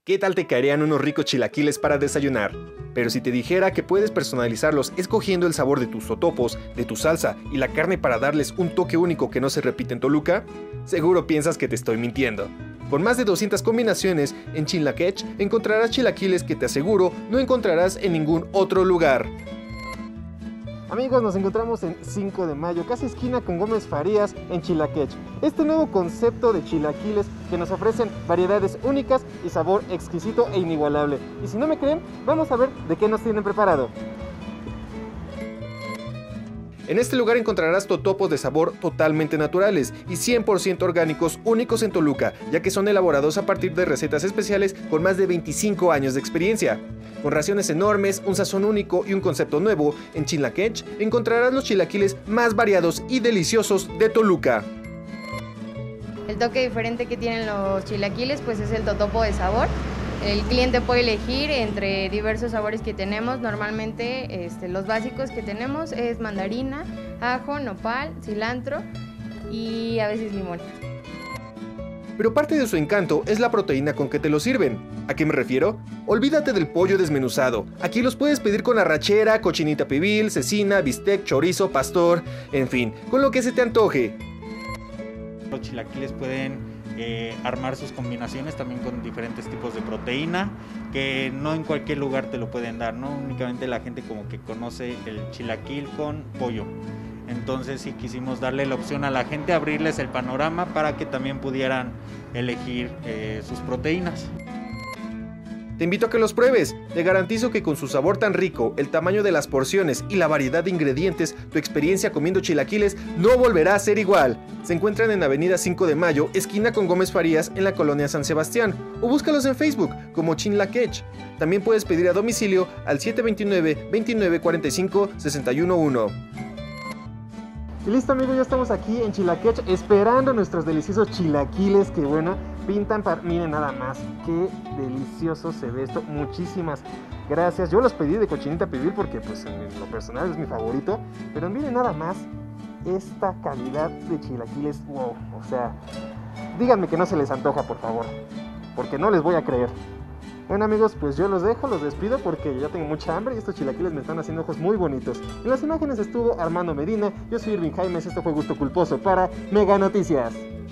¿Qué tal te caerían unos ricos chilaquiles para desayunar? Pero si te dijera que puedes personalizarlos escogiendo el sabor de tus totopos, de tu salsa y la carne para darles un toque único que no se repite en Toluca, seguro piensas que te estoy mintiendo. Con más de 200 combinaciones, en Chinlaquech encontrarás chilaquiles que te aseguro no encontrarás en ningún otro lugar. Amigos, nos encontramos en 5 de mayo, casi esquina con Gómez Farías, en Chinlaquech. Este nuevo concepto de chilaquiles que nos ofrecen variedades únicas y sabor exquisito e inigualable. Y si no me creen, vamos a ver de qué nos tienen preparado. En este lugar encontrarás totopos de sabor totalmente naturales y 100% orgánicos únicos en Toluca, ya que son elaborados a partir de recetas especiales con más de 25 años de experiencia. Con raciones enormes, un sazón único y un concepto nuevo, en Chinlaquech encontrarás los chilaquiles más variados y deliciosos de Toluca. El toque diferente que tienen los chilaquiles pues es el totopo de sabor. El cliente puede elegir entre diversos sabores que tenemos. Normalmente los básicos que tenemos es mandarina, ajo, nopal, cilantro y a veces limón. Pero parte de su encanto es la proteína con que te lo sirven. ¿A qué me refiero? Olvídate del pollo desmenuzado. Aquí los puedes pedir con arrachera, cochinita pibil, cecina, bistec, chorizo, pastor, en fin, con lo que se te antoje. Los chilaquiles pueden armar sus combinaciones también con diferentes tipos de proteína, que no en cualquier lugar te lo pueden dar, ¿no? Únicamente la gente como que conoce el chilaquil con pollo. Entonces sí quisimos darle la opción a la gente, abrirles el panorama para que también pudieran elegir sus proteínas. Te invito a que los pruebes. Te garantizo que con su sabor tan rico, el tamaño de las porciones y la variedad de ingredientes, tu experiencia comiendo chilaquiles no volverá a ser igual. Se encuentran en Avenida 5 de Mayo, esquina con Gómez Farías, en la colonia San Sebastián, o búscalos en Facebook como Chinlaquech. También puedes pedir a domicilio al 729-2945-611. Y listo, amigos, ya estamos aquí en Chinlaquech esperando nuestros deliciosos chilaquiles que, bueno, pintan para... Miren nada más, qué delicioso se ve esto. Muchísimas gracias. Yo los pedí de cochinita pibil porque, pues, en lo personal es mi favorito. Pero miren nada más esta calidad de chilaquiles. Wow, o sea, díganme que no se les antoja, por favor, porque no les voy a creer. Bueno, amigos, pues yo los dejo, los despido porque ya tengo mucha hambre y estos chilaquiles me están haciendo ojos muy bonitos. En las imágenes estuvo Armando Medina, yo soy Irving Jaimes, esto fue Gusto Culposo para Mega Noticias.